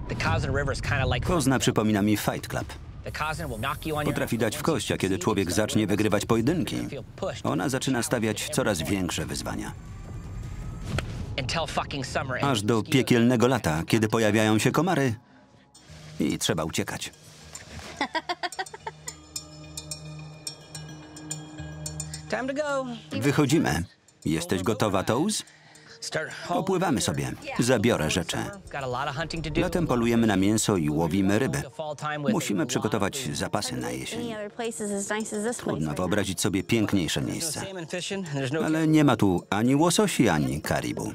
Kozna przypomina mi Fight Club. Potrafi dać w kość, a kiedy człowiek zacznie wygrywać pojedynki, ona zaczyna stawiać coraz większe wyzwania. Aż do piekielnego lata, kiedy pojawiają się komary i trzeba uciekać. Wychodzimy. Jesteś gotowa, Toes? Popływamy sobie. Zabiorę rzeczy. Latem polujemy na mięso i łowimy ryby. Musimy przygotować zapasy na jesień. Trudno wyobrazić sobie piękniejsze miejsce. Ale nie ma tu ani łososi, ani karibu.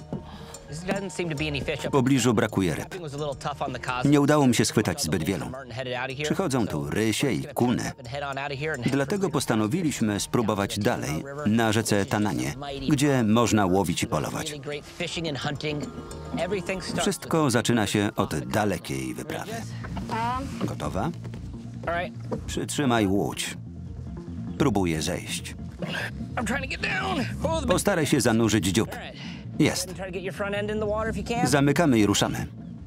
W pobliżu brakuje ryb. Nie udało mi się schwytać zbyt wielu. Przychodzą tu rysie i kuny. Dlatego postanowiliśmy spróbować dalej, na rzece Tananie, gdzie można łowić i polować. Wszystko zaczyna się od dalekiej wyprawy. Gotowa? Przytrzymaj łódź. Próbuję zejść. Postaraj się zanurzyć dziób. Jest. Zamykamy i ruszamy.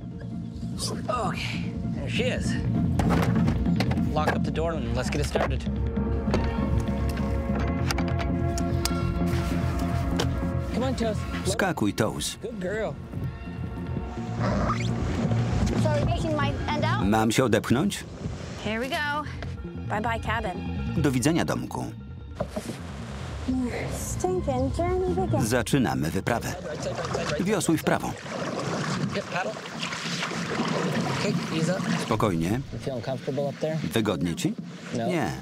Skakuj, Toes. Mam się odepchnąć? Do widzenia, domku. Zaczynamy wyprawę. Wiosłuj w prawo. Spokojnie. Wygodnie ci? Nie.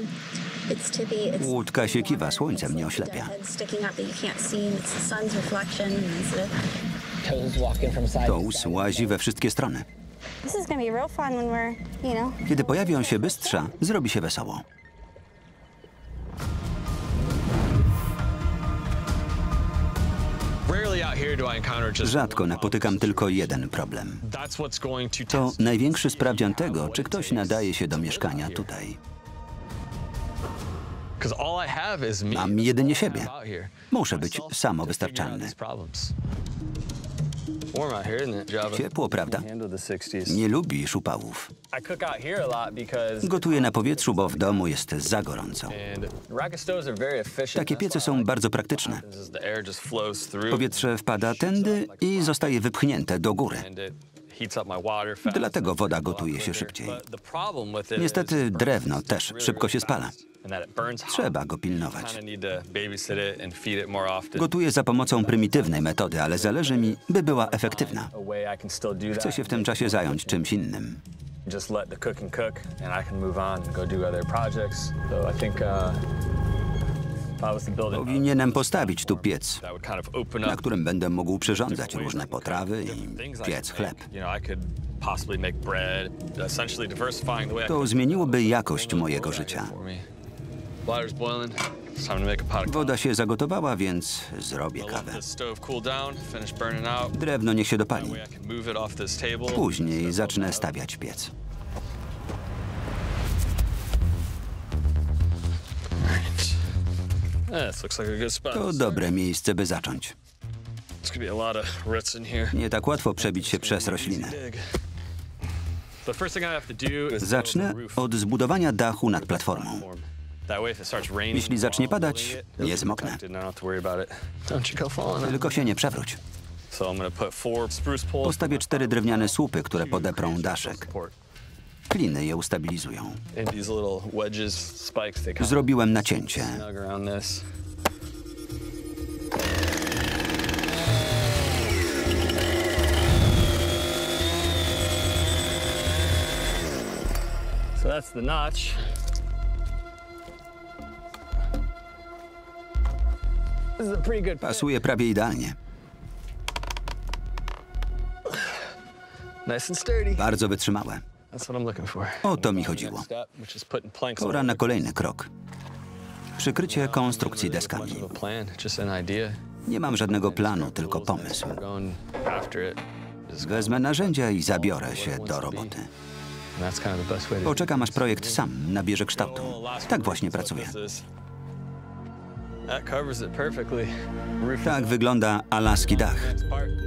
Łódka się kiwa, słońce mnie oślepia. Toes łazi we wszystkie strony. Kiedy pojawią się bystrza, zrobi się wesoło. Rzadko napotykam tylko jeden problem. To największy sprawdzian tego, czy ktoś nadaje się do mieszkania tutaj. Mam jedynie siebie. Muszę być samowystarczalny. Ciepło, prawda? Nie lubisz upałów. Gotuję na powietrzu, bo w domu jest za gorąco. Takie piece są bardzo praktyczne. Powietrze wpada tędy i zostaje wypchnięte do góry. Dlatego woda gotuje się szybciej. Niestety drewno też szybko się spala. Trzeba go pilnować. Gotuję za pomocą prymitywnej metody, ale zależy mi, by była efektywna. Chcę się w tym czasie zająć czymś innym. Powinienem postawić tu piec, na którym będę mógł przyrządzać różne potrawy i piec chleb. To zmieniłoby jakość mojego życia. Woda się zagotowała, więc zrobię kawę. Drewno niech się dopali. Później zacznę stawiać piec. To dobre miejsce, by zacząć. Nie tak łatwo przebić się przez rośliny. Zacznę od zbudowania dachu nad platformą. Jeśli zacznie padać, nie zmoknę. Tylko się nie przewróć. Postawię 4 drewniane słupy, które podeprą daszek. Kliny je ustabilizują. Zrobiłem nacięcie. So that's the notch. This is a pretty good fit. Pasuje prawie idealnie. Nice and sturdy. Bardzo wytrzymałe. That's what I'm looking for. O to mi chodziło. Pora na kolejny krok. Przykrycie konstrukcji deskami. Nie mam żadnego planu, tylko pomysł. Wezmę narzędzia i zabiorę się do roboty. Poczekam, aż projekt sam nabierze kształtu. Tak właśnie pracuję. Tak wygląda alaski dach.